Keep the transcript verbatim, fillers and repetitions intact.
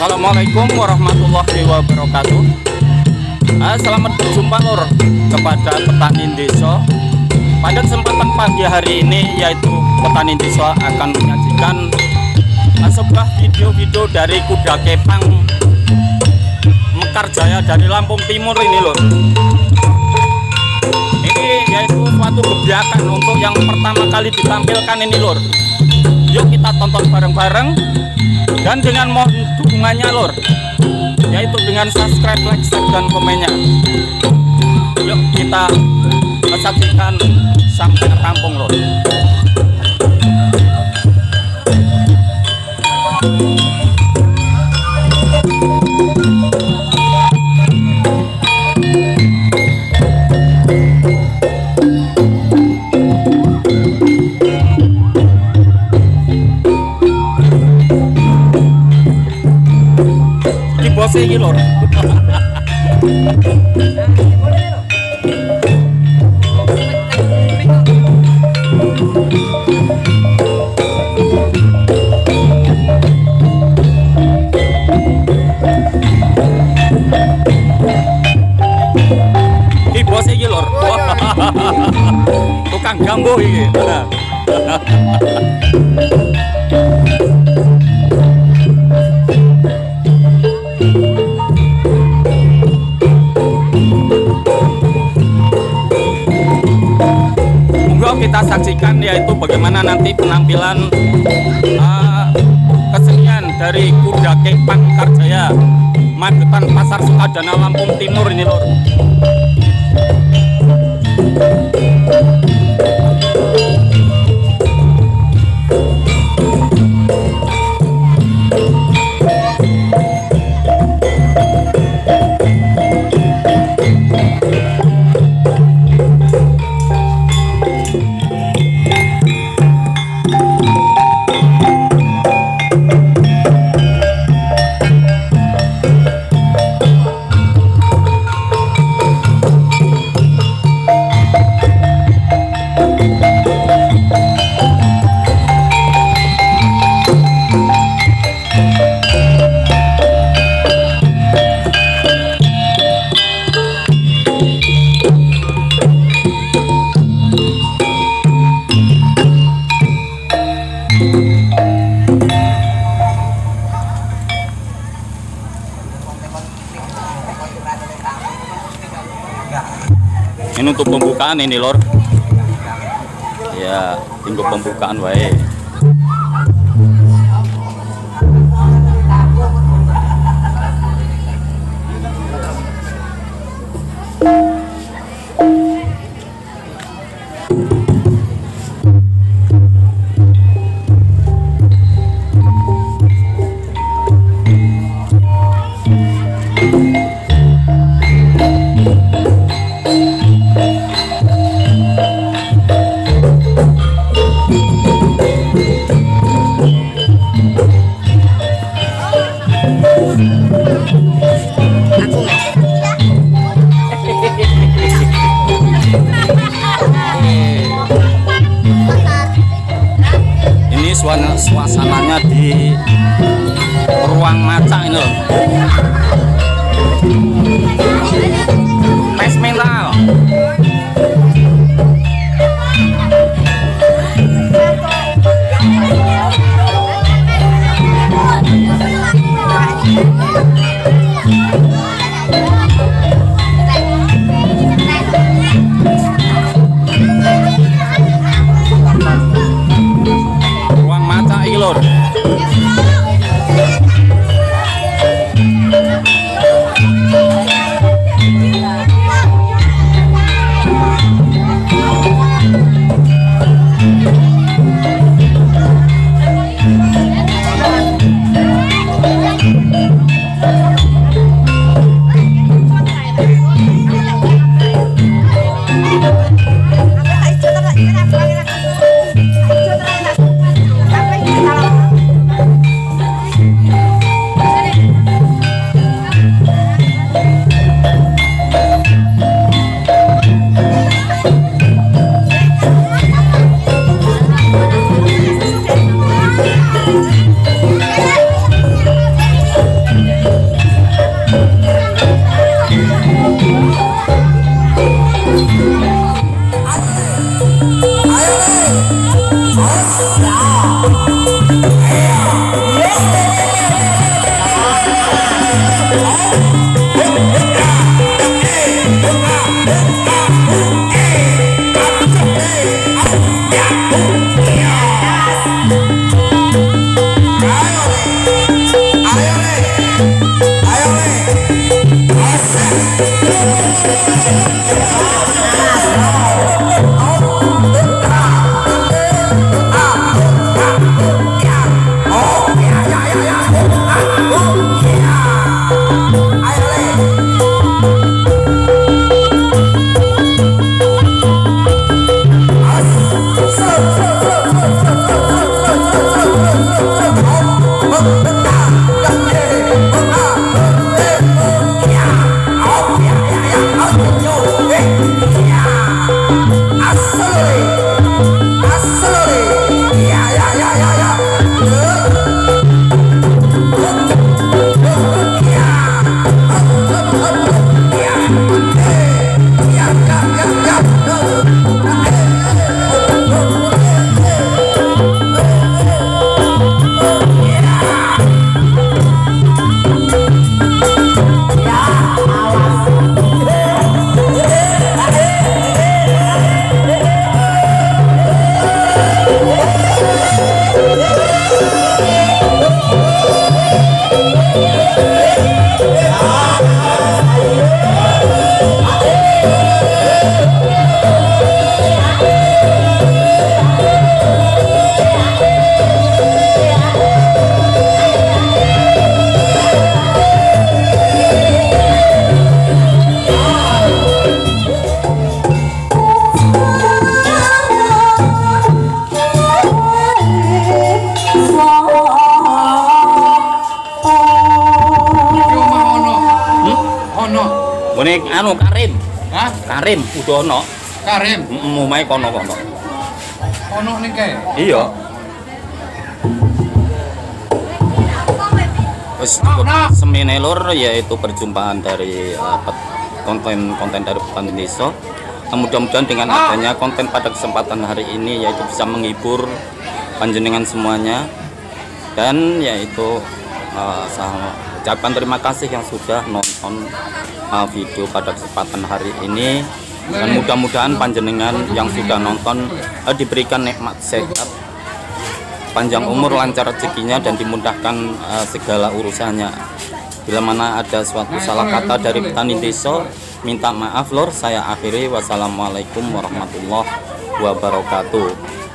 Assalamualaikum warahmatullahi wabarakatuh. Ah, selamat berjumpa lor kepada petani desa. Pada kesempatan pagi hari ini, yaitu petani desa akan menyajikan ah, sebuah video-video dari kuda kepang Mekarjaya dari Lampung Timur ini lor. Ini yaitu suatu kebijakan untuk yang pertama kali ditampilkan ini lor. Yuk kita tonton bareng-bareng. Dan dengan mohon dukungannya lor, yaitu dengan subscribe, like, share, dan komennya. Yuk kita saksikan sampai rampung lor. Bosnya ini lor. Ini bosnya ini lor. Tukang gambo ini. Kita saksikan yaitu bagaimana nanti penampilan uh, kesenian dari kuda kepang Mekarjaya Magetan Pasar Sukadana Lampung Timur ini lor. Ini untuk pembukaan ini lor. Ya, tinggal pembukaan wae. Ini suasananya di ruang maca ini loh. Tes mental. Ruang maca iki lor. Bonek anu Karim. Hah? Karim Udono. Karim. Mumahe kono-kono. Ono ning kae. Iya. Wis semene lur yaitu perjumpaan dari uh, konten-konten dari petani desa. Mudah-mudahan dengan adanya konten pada kesempatan hari ini yaitu bisa menghibur panjenengan semuanya dan yaitu uh, saya ucapkan terima kasih yang sudah nonton uh, video pada kesempatan hari ini dan mudah-mudahan panjenengan yang sudah nonton uh, diberikan nikmat sehat, panjang umur, lancar rezekinya dan dimudahkan uh, segala urusannya. Bila mana ada suatu salah kata dari petani desa, minta maaf lor. Saya akhiri, wassalamualaikum warahmatullahi wabarakatuh.